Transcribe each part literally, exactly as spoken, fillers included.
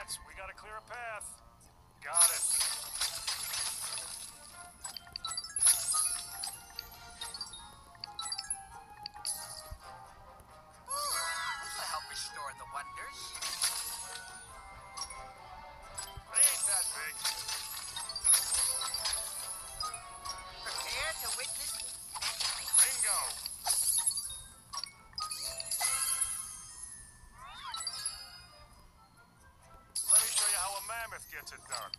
advance. We gotta clear a path. Got it. This will help restore the wonders. They ain't that big. Prepare to witness victory. Bingo. Let me show you how a mammoth gets it done.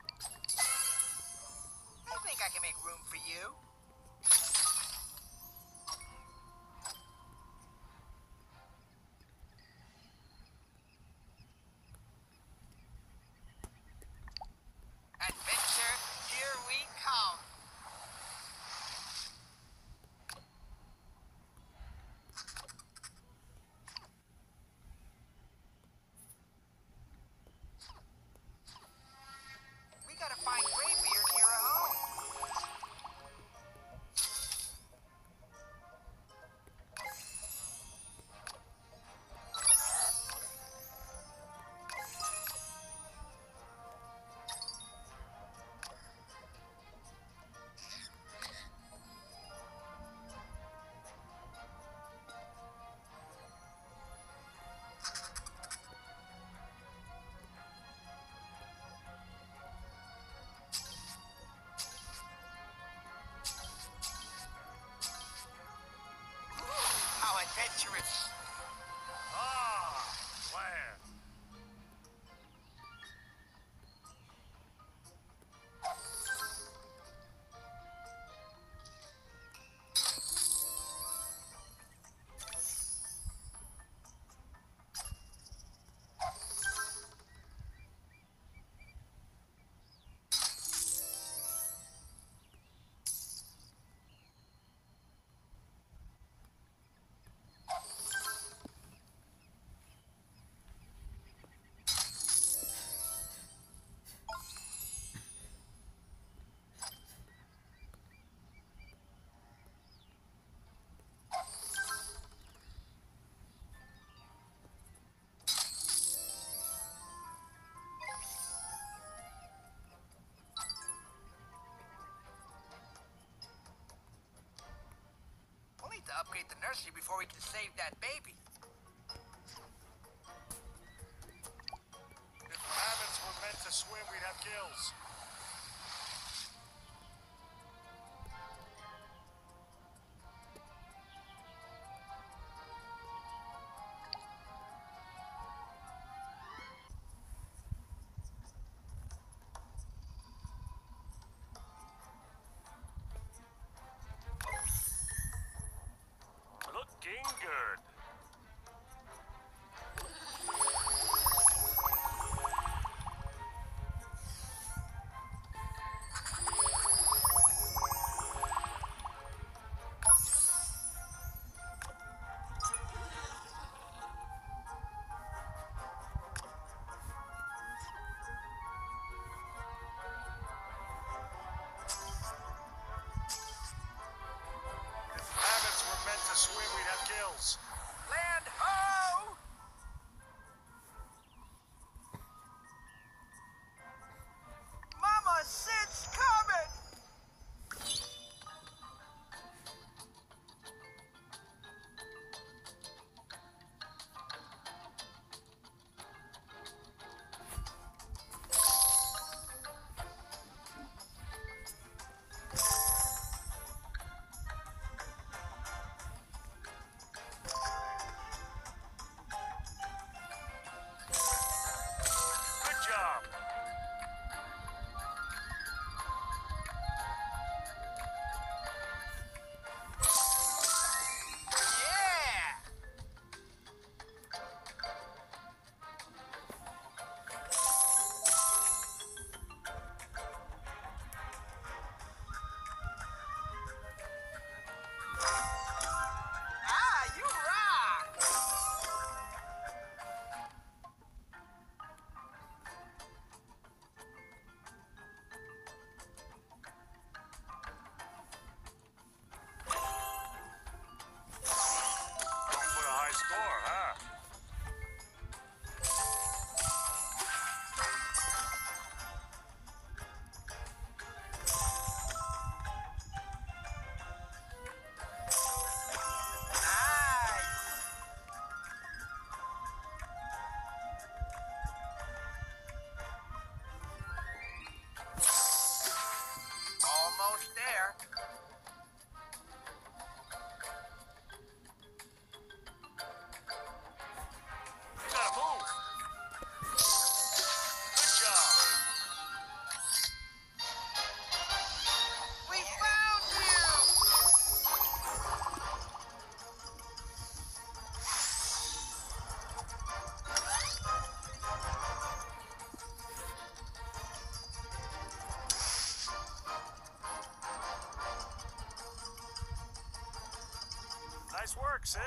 I think I can make room for you. Adventure, here we come. We gotta find Greybeard near a home. How adventurous. Ah, plan. We'll need to upgrade the nursery before we can save that baby. If mammoths were meant to swim, we'd have gills. Looking good. Nice work, Sig.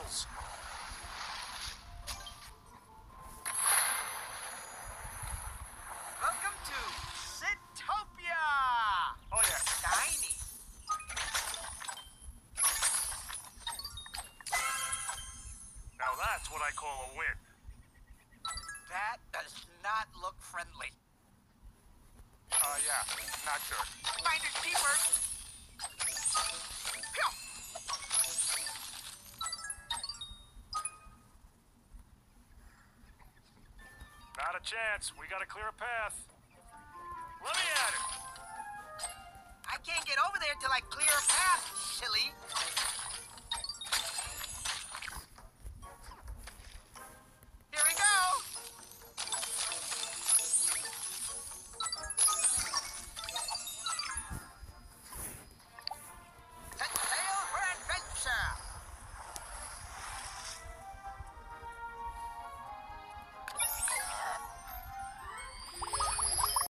kills. Welcome to Sitopia! Oh yeah. Tiny. Now that's what I call a win. That does not look friendly. Uh, yeah, not good. Mind is deeper. Phew. Not a chance. We gotta clear a path. Let me at it. I can't get over there till I clear a path, silly.